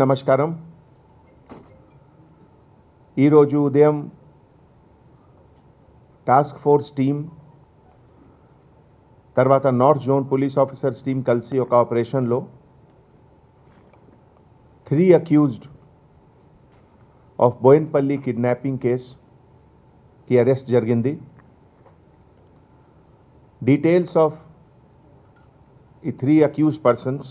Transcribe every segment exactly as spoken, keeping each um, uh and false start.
నమస్కారం. ఈరోజు ఉదయం టాస్క్ ఫోర్స్ టీమ్ తర్వాత north zone police officers team కలిసి ఒక ఆపరేషన్లో three accused of Boinpally kidnapping కేసుకి అరెస్ట్ జరిగింది. డీటెయిల్స్ ఆఫ్ ఈ three accused persons: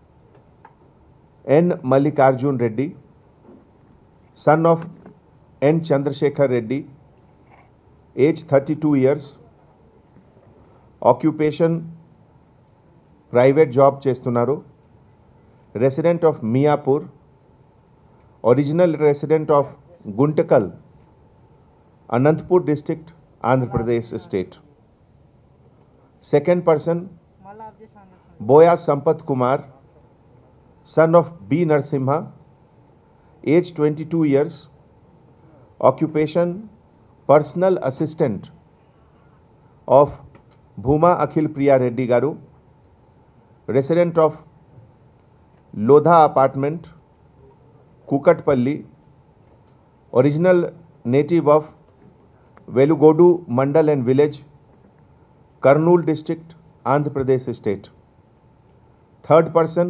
N. Mallikarjun Reddy, son of N. Chandrasekhar Reddy, age thirty-two years, occupation private job చేస్తున్నారు, resident of Miapur, original resident of Guntakal, Anantapur district, Andhra Pradesh state. Second person, Boya Sampath Kumar, son of B. Narsimha, age twenty-two years, occupation personal assistant of Bhuma Akhil Priya Reddy Garu, resident of Lodha apartment, Kukatpalli, original native of Velugodu Mandal and village, Kurnool district, Andhra Pradesh state. Third person,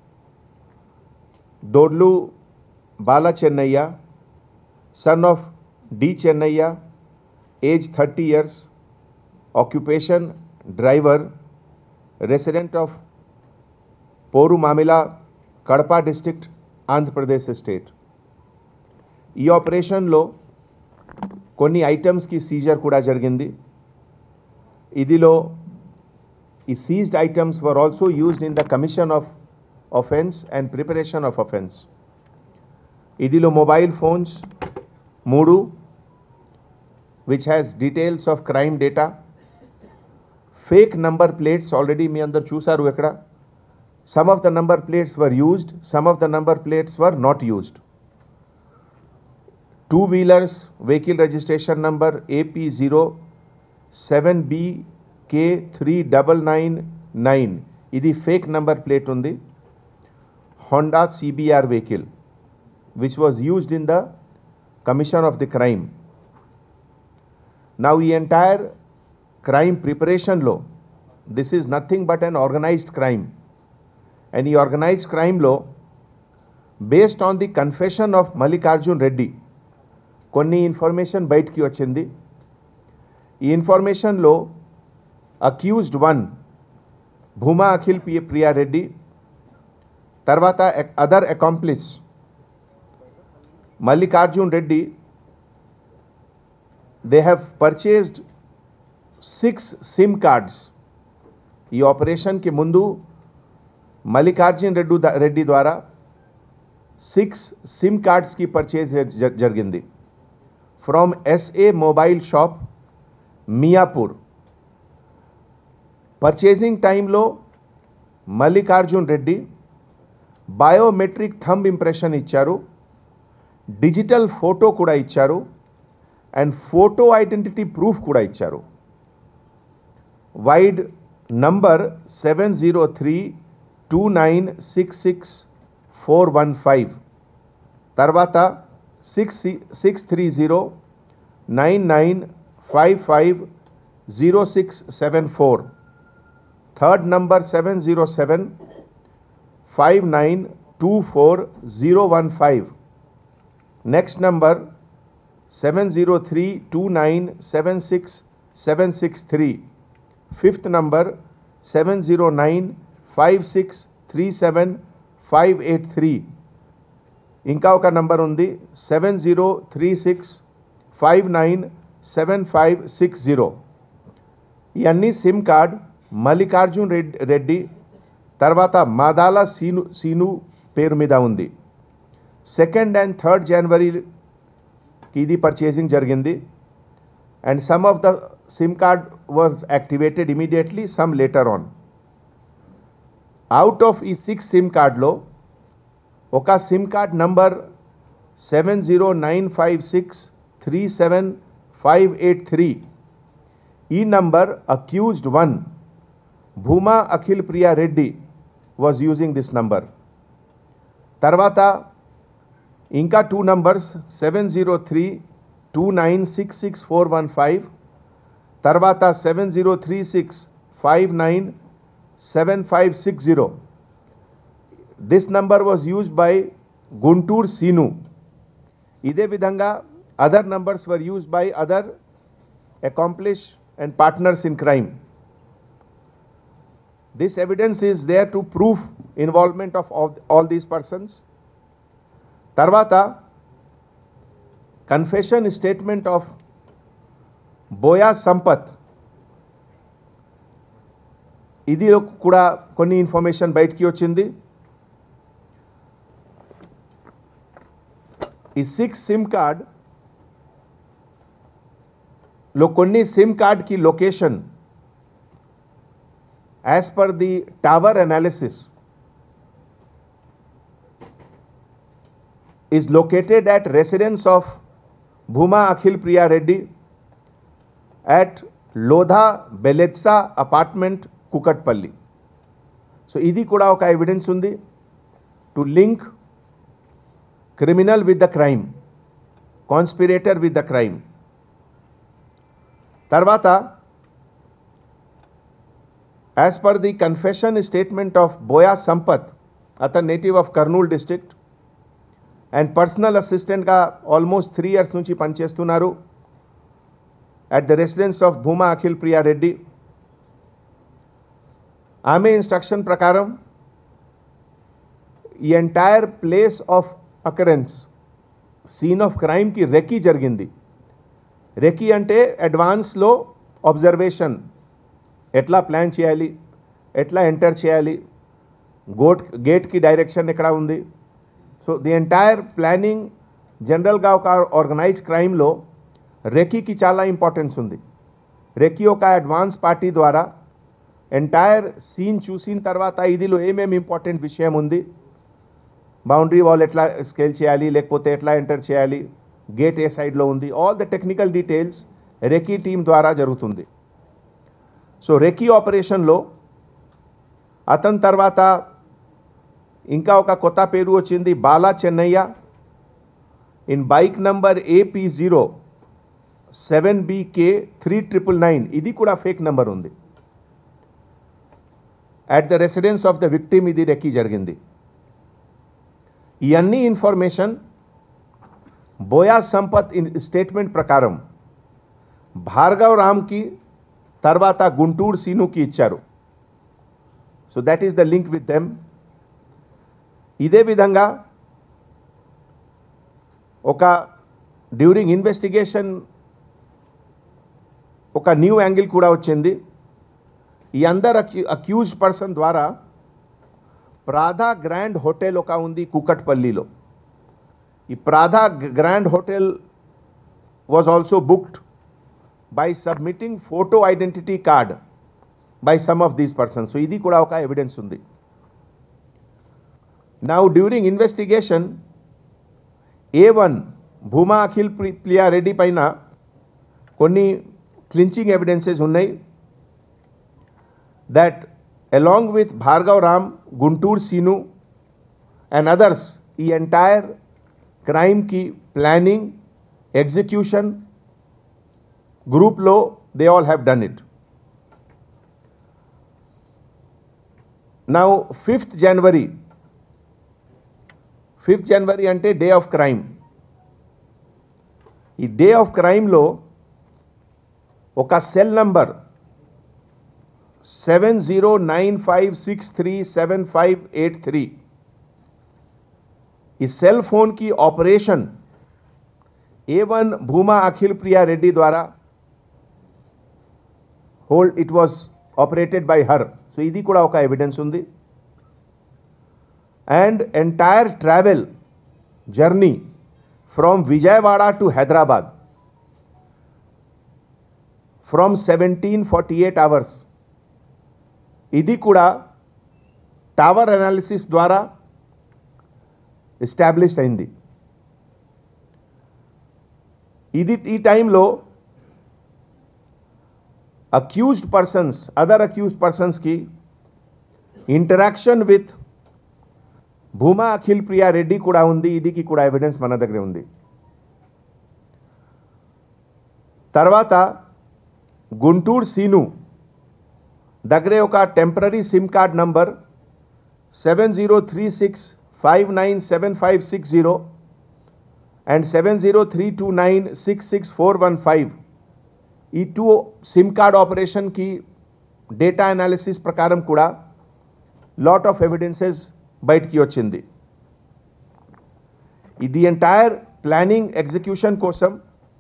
Dodlu Bala Chennaiya, son of D. Chennaiya, age thirty years, occupation driver, resident of Poru Mamila, Kadapa district, Andhra Pradesh state. ఈ ఆపరేషన్లో కొన్ని ఐటమ్స్కి Caesar కూడా జరిగింది. ఇదిలో ఈ seized items were also used in the commission of offense and preparation of offense. ఇదిలో mobile phones మూడు, which has details of crime data, fake number plates already మీ అందరు చూసారు ఇక్కడ. some of the number plates were used, some of the number plates were not used. two wheelers vehicle registration number A P zero seven B K three nine nine nine, ఇది fake number plate ఉంది. Honda C B R vehicle, which was used in the commission of the crime. Now, the entire crime preparation law, this is nothing but an organized crime. And the organized crime law, based on the confession of Mallikarjun Reddy, konni information బయటికి వచ్చింది. ఈ information లో accused one, Bhuma Akhil Priya Reddy, తర్వాత other accomplice Mallikarjun Reddy, they have purchased six SIM cards. ఈ ఆపరేషన్కి ముందు మల్లికార్జున్ రెడ్డి రెడ్డి ద్వారా six SIM కార్డ్స్కి పర్చేజ్ జరిగింది from SA mobile shop, Miyapur. Purchasing టైంలో Mallikarjun Reddy biometric thumb impression ఇచ్చారు, డిజిటల్ ఫోటో కూడా ఇచ్చారు, అండ్ ఫోటో ఐడెంటిటీ ప్రూఫ్ కూడా ఇచ్చారు. Vide number seven zero three two nine six six four one five, తర్వాత six six three zero nine nine five five zero six seven four, third number seven zero seven five nine two four zero one five, next number seven zero three two nine seven six seven six three, fifth number seven zero nine five six three seven five eight three, ఇంకా ఒక number ఉంది seven zero three six five nine seven five six zero. ఈ అన్ని SIM card Mallikarjun Reddy తర్వాత Madala scene scene పేరు మీద ఉంది. Second and third జనవరికి ఇది పర్చేసింగ్ జరిగింది. And some of the SIM card was activated immediately, some later on. Out of ఈ six SIM కార్డ్లో ఒక SIM card number seven zero nine five six three seven five eight three, ఈ number accused one Bhuma Akhil Priya Reddy was using this number. తర్వాత ఇంకా two numbers seven zero three two nine six six four one five, తర్వాత seven zero three six five nine seven five six zero. This number was used by Guntur Seenu. ఇదే విధంగా other numbers were used by other accomplice and partners in crime. This evidence is there to prove involvement of all, all these persons. Tarvata, confession statement of Boya Sampath. Idi kuda konni information bayitiki vachindi. ఈ six SIM card లో కొన్ని SIM card की location as per the tower analysis is located at residence of Bhuma Akhil Priya Reddy at Lodha Beletsa apartment Kukatpalli. So idi kuda oka evidence undi to link criminal with the crime, conspirator with the crime. Tarvata, as per the confession statement of Boya Sampath, a native of Kurnool district and personal assistant ga almost three years nunchi panchestunaru at the residence of Bhuma Akhil Priya Reddy. Ame instruction prakaram the entire place of occurrence, scene of crime ki recce jarigindi. Recce ante advance lo observation, ఎట్లా plan చేయాలి, ఎట్లా enter చేయాలి, goat గేట్కి direction ఎక్కడ ఉంది. So the entire planning జనరల్గా ఒక organise క్రైమ్లో రెకీకి చాలా importance ఉంది. రెకీ ఒక అడ్వాన్స్ పార్టీ ద్వారా ఎంటైర్ సీన్ చూసిన తర్వాత ఇదిలో ఏమేమి ఇంపార్టెంట్ విషయం ఉంది, బౌండరీ వాల్ ఎట్లా స్కేల్ చేయాలి, లేకపోతే ఎట్లా ఎంటర్ చేయాలి, గేట్ ఏ సైడ్లో ఉంది, all the technical details recce team ద్వారా జరుగుతుంది. సో రెకీ ఆపరేషన్లో అతని తర్వాత ఇంకా ఒక కొత్త పేరు వచ్చింది, Bala Chennaiah. In bike number AP zero seven BK three triple nine, ఇది కూడా ఫేక్ నంబర్ ఉంది. At the residence of the victim ఇది రెకీ జరిగింది. ఇవన్నీ ఇన్ఫర్మేషన్ బోయా సంపత్ స్టేట్మెంట్ ప్రకారం భార్గవ్ రామ్కి తర్వాత గుంటూరు సీనుకి ఇచ్చారు. So that is the link with them. ఇదే విధంగా ఒక డ్యూరింగ్ ఇన్వెస్టిగేషన్ ఒక న్యూ యాంగిల్ కూడా వచ్చింది. ఈ అందరు అక్యూ అక్యూజ్డ్ పర్సన్ ద్వారా ప్రాధా గ్రాండ్ హోటల్ ఒక ఉంది కూకట్పల్లిలో. ఈ Pradha grand hotel was also booked by submitting photo identity card by some of these persons. So idi kuda oka evidence undi. Now during investigation A one Bhuma Akhil Priya Reddy paina konni clinching evidences unnai that along with Bhargav Ram, Guntur Sinu and others, the entire crime ki planning, execution group lo they all have done it. Now fifth January fifth January ante day of crime. ఈ day of క్రైమ్లో ఒక cell number seven zero nine five six three seven five eight three, ఈ cell ఫోన్కి operation A one Bhuma Akhil Priya Reddy ద్వారా hold it was operated by her. So ఇది కూడా ఒక evidence ఉంది. And entire travel journey from Vijayawada to Hyderabad from seventeen forty eight hours, ఇది కూడా tower analysis ద్వారా ఎస్టాబ్లిష్ అయింది. ఇది ఈ టైంలో accused persons other accused persons కి ఇంటరాక్షన్ విత్ భూమా అఖిల్ ప్రియా రెడ్డి కూడా ఉంది. ఇదికి కూడా ఎవిడెన్స్ మన దగ్గర ఉంది. తర్వాత గుంటూరు సీను దగ్గరే ఒక temporary sim card number seven zero three six five nine seven five six zero and seven zero three two nine six six four one five ఈ టూ సిమ్ కార్డ్ ఆపరేషన్కి డేటా అనాలిసిస్ ప్రకారం కూడా లాట్ ఆఫ్ ఎవిడెన్సెస్ బయటికి వచ్చింది. ఇది entire planning execution కోసం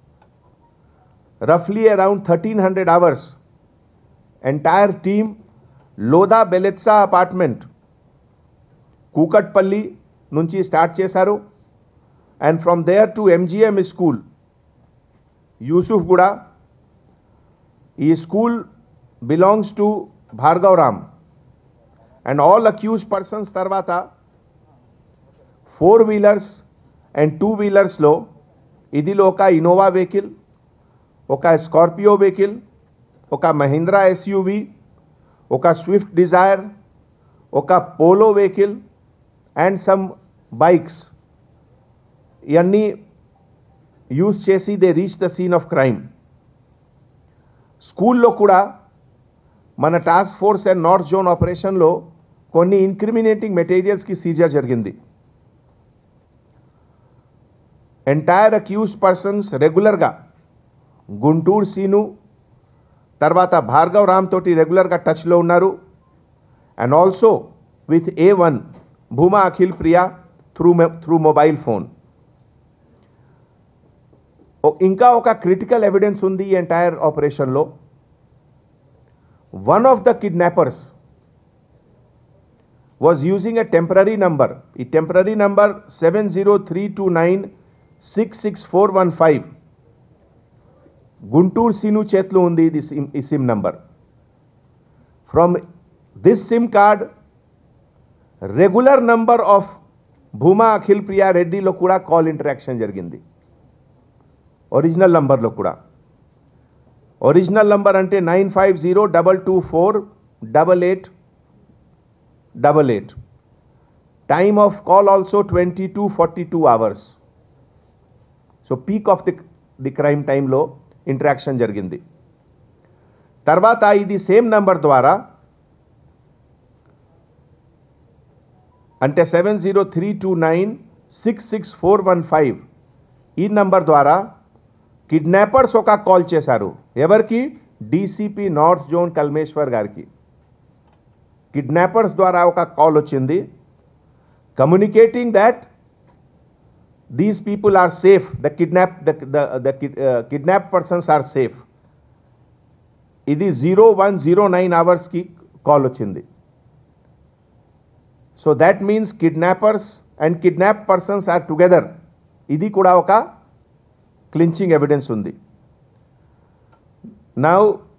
రఫ్లీ around thirteen hundred hours entire team Lodha Bellezza apartment Kukatpally నుంచి స్టార్ట్ చేశారు. And from there to MGM school Yousufguda. ఈ school belongs to Bhargav Ram and all accused persons తర్వాత ఫోర్ వీలర్స్ అండ్ టూ వీలర్స్లో ఇదిలో ఒక ఇన్నోవా వెహికల్, ఒక స్కార్పియో వెహికల్, ఒక మహీంద్రా ఎస్యూవి, ఒక స్విఫ్ట్ డిజైర్, ఒక Polo vehicle and some bikes ఇవన్నీ యూజ్ చేసి they reach the scene of crime. స్కూల్లో కూడా మన task force and north zone ఆపరేషన్లో కొన్ని ఇన్క్రిమినేటింగ్ మెటీరియల్స్కి సీజర్ జరిగింది. ఎంటైర్ అక్యూజ్డ్ పర్సన్స్ రెగ్యులర్గా గుంటూరు సీను తర్వాత భార్గవ్ రామ్ తోటి రెగ్యులర్గా టచ్లో ఉన్నారు. And also with A one Bhuma Akhil Priya through through mobile phone. ఇంకా ఒక క్రిటికల్ ఎవిడెన్స్ ఉంది ఈ ఎంటైర్ ఆపరేషన్లో. One of the kidnappers was using a temporary number. ఈ temporary number seven zero three two nine six six four one five Guntur Seenu చేతిలో ఉంది ఇది sim ఈ sim number. From this sim card regular number of Bhuma Akhil Priya రెడ్డిలో కూడా call interaction జరిగింది. Original నంబర్లో కూడా. ఒరిజినల్ నంబర్ అంటే nine five zero double two four double eight double eight. Time of call also twenty two forty two hours. So peak of the the crime టైంలో interaction జరిగింది. తర్వాత ఇది same number ద్వారా అంటే seven zero three two nine six six four one five ఈ number ద్వారా kidnappers ఒక call చేశారు. ఎవరికి? డీసీపీ నార్త్ జోన్ కల్మేశ్వర్ గారికి. కిడ్నాపర్స్ ద్వారా ఒక కాల్ వచ్చింది communicating that these people are safe, the kidnap the the, the uh, kidnapped persons are safe. ఇది జీరో వన్ జీరో నైన్ అవర్స్కి కాల్ వచ్చింది. So that means kidnappers and kidnap persons are together. ఇది కూడా ఒక clinching evidence ఉంది. Now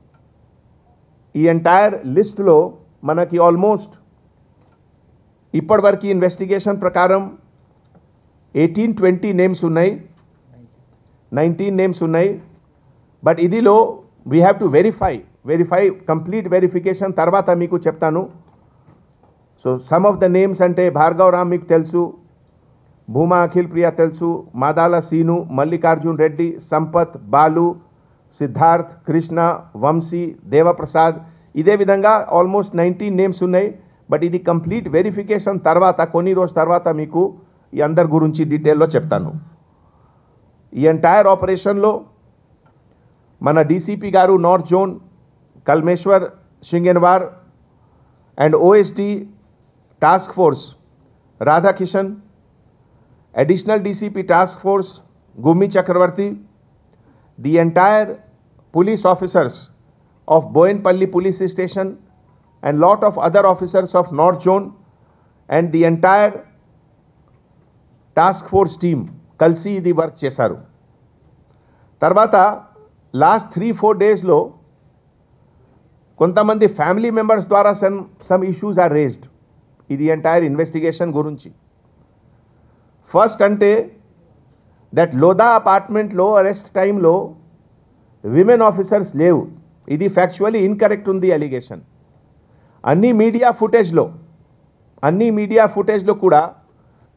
ఈ entire లిస్ట్లో మనకి ఆల్మోస్ట్ ఇప్పటివరకు ఇన్వెస్టిగేషన్ ప్రకారం ఎయిటీన్ ట్వంటీ నేమ్స్ ఉన్నాయి, నైన్టీన్ నేమ్స్ ఉన్నాయి. బట్ ఇదిలో we have to verify verify complete verification తర్వాత మీకు చెప్తాను. So some of the names అంటే భార్గవ్ రామ్ మీకు తెలుసు, భూమా అఖిల్ ప్రియా తెలుసు, మాదాల సీను, మల్లికార్జున్ రెడ్డి, సంపత్, బాలు, సిద్ధార్థ్, కృష్ణ, వంశీ, దేవప్రసాద్. ఇదే విధంగా ఆల్మోస్ట్ నైన్టీన్ నేమ్స్ ఉన్నాయి. బట్ ఇది కంప్లీట్ వెరిఫికేషన్ తర్వాత కొన్ని రోజు తర్వాత మీకు ఈ అందరి గురించి డీటెయిల్లో చెప్తాను. ఈ ఎంటైర్ ఆపరేషన్లో మన డీసీపీ గారు north zone Kalmeshwar Shingenwar and OSD task force Radhakishan, additional DCP task force Gummi Chakravarthi, the entire police officers of Boyenpalli police station and lot of other officers of North Zone and the entire task force team కలిసి ఇది work చేశారు. తర్వాత last three four డేస్లో కొంతమంది family members ద్వారా some some issues are raised ఇది entire investigation గురించి. First అంటే దట్ లోదా అపార్ట్మెంట్లో అరెస్ట్ టైంలో విమెన్ ఆఫీసర్స్ లేవు. ఇది ఫ్యాక్చువల్లీ ఇన్కరెక్ట్ ఉంది అలిగేషన్. అన్ని మీడియా ఫుటేజ్లో అన్ని మీడియా ఫుటేజ్లో కూడా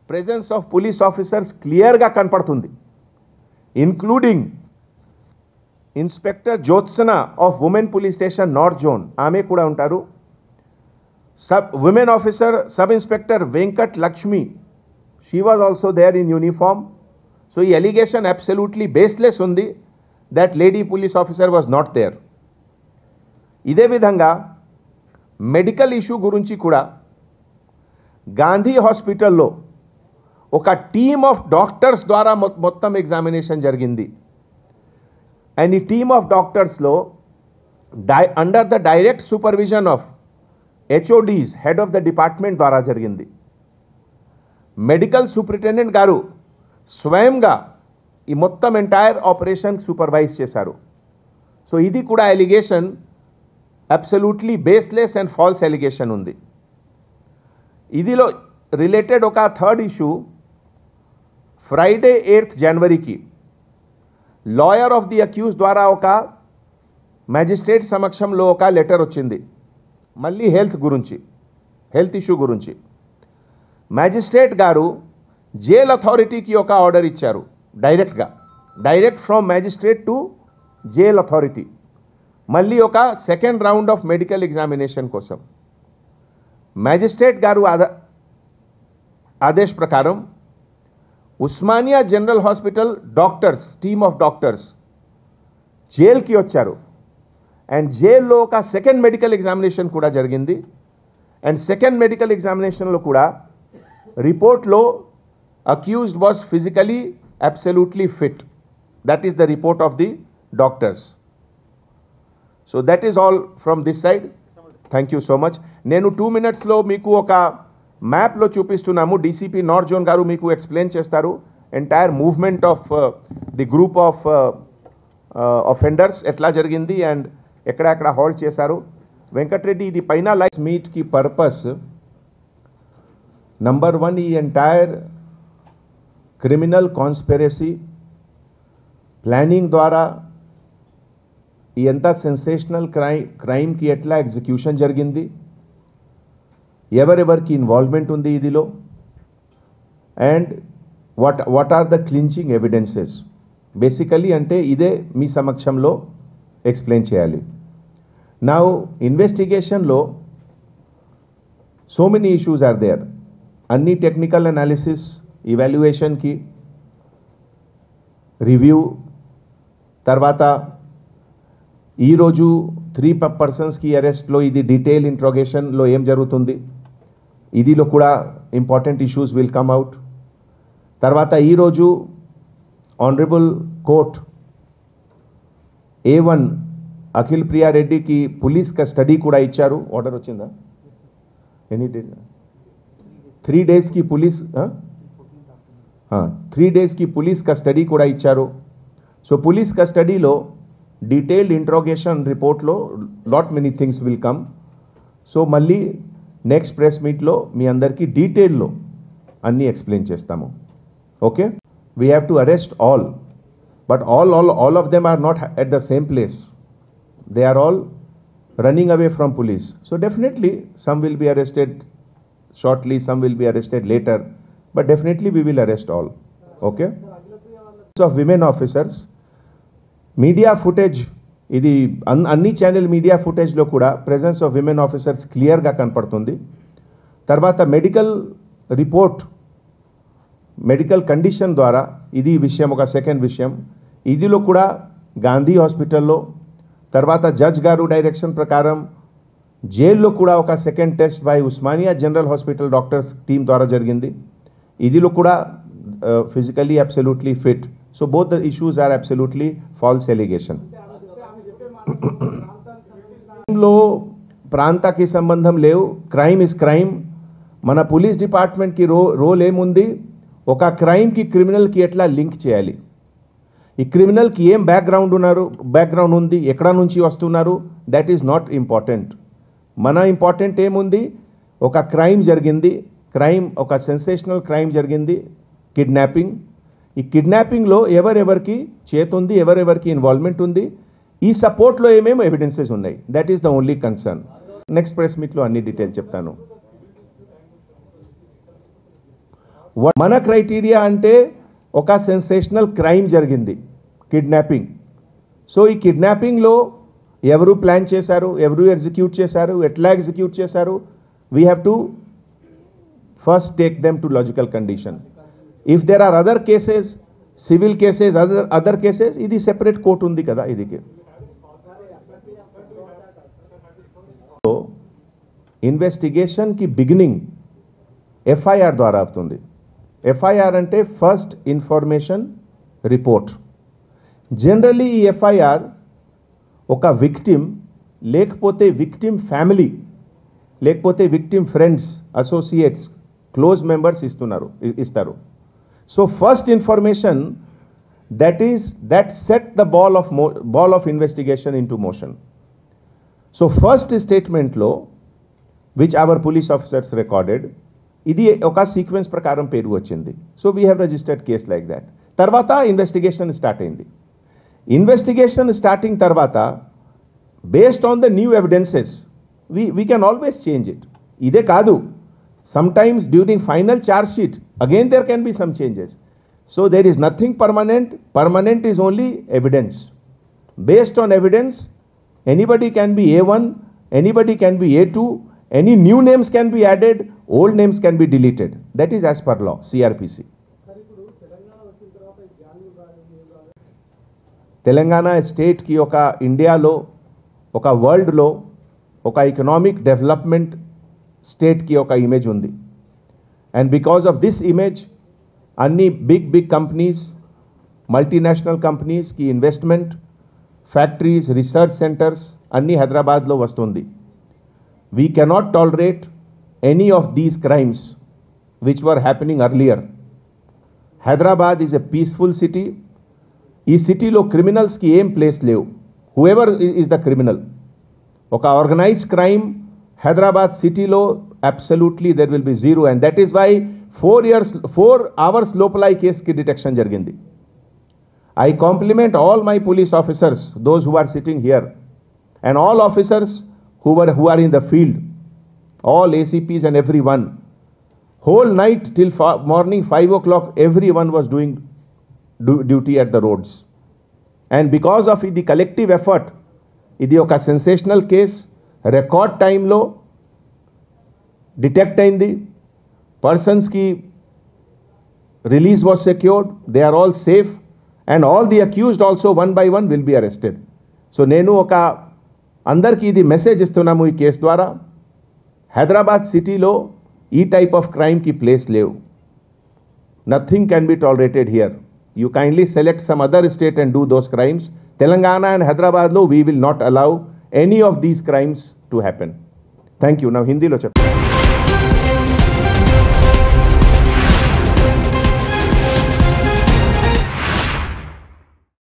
ప్రెజెన్స్ ఆఫ్ పోలీస్ ఆఫీసర్స్ క్లియర్గా కనపడుతుంది, including inspector Jyotsna of women police station north zone, ఆమె కూడా ఉంటారు. Sub women officer sub inspector Venkat Lakshmi, she was also there in uniform. So ఈ ఎలిగేషన్ అబ్సల్యూట్లీ బేస్లెస్ ఉంది that lady police officer was not there. ఇదే విధంగా medical issue గురించి కూడా గాంధీ హాస్పిటల్లో ఒక టీమ్ ఆఫ్ డాక్టర్స్ ద్వారా మొత్తం ఎగ్జామినేషన్ జరిగింది. అండ్ ఈ టీమ్ ఆఫ్ డాక్టర్స్లో డై under the direct supervision of HODs head of the department ద్వారా జరిగింది. మెడికల్ సూపరింటెండెంట్ గారు స్వయంగా ఈ మొత్తం ఎంటైర్ ఆపరేషన్ సూపర్వైజ్ చేశారు. సో ఇది కూడా allegation absolutely baseless and false allegation ఉంది. ఇదిలో రిలేటెడ్ ఒక థర్డ్ ఇష్యూ, ఫ్రైడే ఎయిత్ జనవరికి లాయర్ ఆఫ్ ది అక్యూజ్ ద్వారా ఒక మ్యాజిస్ట్రేట్ సమక్షంలో ఒక లెటర్ వచ్చింది, మళ్ళీ హెల్త్ గురించి, హెల్త్ ఇష్యూ గురించి. మ్యాజిస్ట్రేట్ గారు జైల్ అథారిటీకి ఒక ఆర్డర్ ఇచ్చారు డైరెక్ట్గా, direct from magistrate to jail authority, మళ్ళీ ఒక second round of medical examination కోసం. మ్యాజిస్ట్రేట్ గారు ఆదేశ్ ప్రకారం Osmania general hospital doctors, team of doctors జైల్కి వచ్చారు. అండ్ జైల్లో ఒక సెకండ్ మెడికల్ ఎగ్జామినేషన్ కూడా జరిగింది. అండ్ సెకండ్ మెడికల్ ఎగ్జామినేషన్లో కూడా రిపోర్ట్లో accused was physically absolutely fit. That is the report of the doctors. So that is all from this side. Thank you so much. నేను టూ మినిట్స్లో మీకు ఒక మ్యాప్లో చూపిస్తున్నాము. డీసీపీ నార్త్ జోన్ గారు మీకు ఎక్స్ప్లెయిన్ చేస్తారు entire movement of the group of offenders ఎట్లా జరిగింది అండ్ ఎక్కడెక్కడ హోల్డ్ చేశారు. వెంకటరెడ్డి, ఇది పైన లైఫ్ మీట్కి పర్పస్ నంబర్ వన్, ఈ ఎంటైర్ క్రిమినల్ కాన్స్పిరసీ ప్లానింగ్ ద్వారా ఈ ఎంత సెన్సేషనల్ క్రైమ్ క్రైమ్కి ఎట్లా ఎగ్జిక్యూషన్ జరిగింది, ఎవరెవరికి ఇన్వాల్వ్మెంట్ ఉంది ఇదిలో, and what what are the clinching evidences. Basically అంటే ఇదే మీ సమక్షంలో ఎక్స్ప్లెయిన్ చేయాలి. నా ఇన్వెస్టిగేషన్లో so many issues are there. అన్ని టెక్నికల్ అనాలిసిస్, ఇవాల్యుయేషన్కి, రివ్యూ, తర్వాత ఈరోజు త్రీ పర్సన్స్కి అరెస్ట్లో ఇది డీటెయిల్ ఇంట్రోగేషన్లో ఏం జరుగుతుంది, ఇదిలో కూడా important issues will come out. తర్వాత ఈరోజు honourable court A one Akhil ప్రియారెడ్డికి పోలీస్ కస్టడీ కూడా ఇచ్చారు. ఆర్డర్ వచ్చిందా? ఎనీ డే త్రీ డేస్కి పోలీస్ త్రీ డేస్కి పోలీస్ కస్టడీ కూడా ఇచ్చారు. సో పోలీస్ కస్టడీలో డీటెయిల్డ్ ఇంట్రోగేషన్ రిపోర్ట్లో lot many things will come. So మళ్ళీ నెక్స్ట్ ప్రెస్ మీట్లో మీ అందరికీ డీటెయిల్లో అన్నీ ఎక్స్ప్లెయిన్ చేస్తాము. Okay, we have to arrest all, but all all all of them are not at the same place. They are all running away from police. So definitely some will be arrested shortly, some will be arrested later, but definitely we will arrest all. Okay? So of women officers, media footage, ఇది అన్ని channel media ఫుటేజ్లో కూడా presence of women officers క్లియర్గా కనపడుతుంది. తర్వాత medical report, medical condition ద్వారా ఇది విషయం, ఒక సెకండ్ విషయం, ఇదిలో కూడా గాంధీ హాస్పిటల్లో, తర్వాత జడ్జ్ గారు డైరెక్షన్ ప్రకారం జైల్లో కూడా ఒక second test by Osmania general hospital doctors team ద్వారా జరిగింది. ఇదిలో కూడా physically absolutely fit. So both the issues are absolutely false allegation. లో ప్రాంతానికి సంబంధం లేవు, క్రైమ్ ఇస్ క్రైమ్. మన పోలీస్ డిపార్ట్మెంట్కి రో రోల్ ఏముంది, ఒక క్రైమ్కి క్రిమినల్కి ఎట్లా లింక్ చేయాలి, ఈ క్రిమినల్కి ఏం బ్యాక్గ్రౌండ్ ఉన్నారు బ్యాక్గ్రౌండ్ ఉంది, ఎక్కడ నుంచి వస్తున్నారు, దట్ ఈజ్ నాట్ ఇంపార్టెంట్. మన ఇంపార్టెంట్ ఏముంది, ఒక క్రైమ్ జరిగింది, క్రైమ్ ఒక సెన్సేషనల్ క్రైమ్ జరిగింది, కిడ్నాపింగ్. ఈ కిడ్నాపింగ్లో ఎవరెవరికి చేతుంది, ఎవరెవరికి ఇన్వాల్వ్మెంట్ ఉంది, ఈ సపోర్ట్లో ఏమేమి ఎవిడెన్సెస్ ఉన్నాయి, that is the only concern. Next press మీట్లో అన్ని డీటెయిల్స్ చెప్తాను. మన క్రైటీరియా అంటే ఒక సెన్సేషనల్ క్రైమ్ జరిగింది, కిడ్నాపింగ్. సో ఈ కిడ్నాపింగ్లో ఎవరు ప్లాన్ చేశారు, ఎవరు ఎగ్జిక్యూట్ చేశారు, ఎట్లా ఎగ్జిక్యూట్ చేశారు, we have to first take them to logical condition. If there are other cases, civil cases, other other cases, ఇది సెపరేట్ కోర్టు ఉంది కదా ఇదికి. ఇన్వెస్టిగేషన్ కి బిగినింగ్ ఎఫ్ఐఆర్ ద్వారా అవుతుంది. ఎఫ్ఐఆర్ అంటే ఫస్ట్ ఇన్ఫర్మేషన్ రిపోర్ట్. జనరల్లీ ఈ ఎఫ్ఐఆర్ ఒక విక్టిమ్ లేకపోతే విక్టిమ్ ఫ్యామిలీ లేకపోతే victim friends, associates, close members ఇస్తున్నారు ఇస్తారు. So first information that is that set the ball of ball of investigation in to motion. So first స్టేట్మెంట్లో which our police officers recorded, ఇది ఒక sequence ప్రకారం పేరు వచ్చింది. So we have registered case like that. తర్వాత investigation start అయింది. Investigation starting తర్వాత based on the new evidences we we can always change it. ఇదే కాదు, sometimes during final charge sheet again there can be some changes. So there is nothing permanent. Permanent is only evidence. Based on evidence, anybody can be A one, anybody can be A two, any new names can be added, old names can be deleted. That is as per law, C R P C. Telangana state కి ఒక ఇండియాలో ఒక వరల్డ్లో ఒక economic development state కి ఒక image ఉంది. And because of this image అన్ని బిగ్ బిగ్ కంపెనీస్, మల్టీనేషనల్ కంపెనీస్కి ఇన్వెస్ట్మెంట్, ఫ్యాక్టరీస్, రీసెర్చ్ సెంటర్స్ అన్నీ హైదరాబాద్లో వస్తుంది. We cannot tolerate any of these crimes which were happening earlier. Hyderabad is a peaceful city. ఈ సిటీలో క్రిమినల్స్కి ఏం ప్లేస్ లేవు. హూఎవర్ ఈజ్ ద క్రిమినల్, ఒక organised crime Hyderabad city lo absolutely there will be zero, and that is why four years four hours lopalai case ki detection jarigindi. I compliment all my police officers, those who are sitting here, and all officers who were who are in the field, all A C Ps and everyone. Whole night till morning five o'clock everyone was doing du duty at the roads, and because of the collective effort, idi oka sensational case record టైంలో detect అయింది. పర్సన్స్కి release was secured, they are all safe, and all the accused also one by one will be arrested. So నేను ఒక అందరికీ ఇది message ఇస్తున్నాము ఈ case ద్వారా. హైదరాబాద్ సిటీలో ఈ టైప్ ఆఫ్ క్రైమ్కి ప్లేస్ లేవు. Nothing can be tolerated here. You kindly select some other state and do those crimes. Telangana and హైదరాబాద్లో we will not allow any of these crimes to happen. Thank you. Now Hindi lo cheptanu.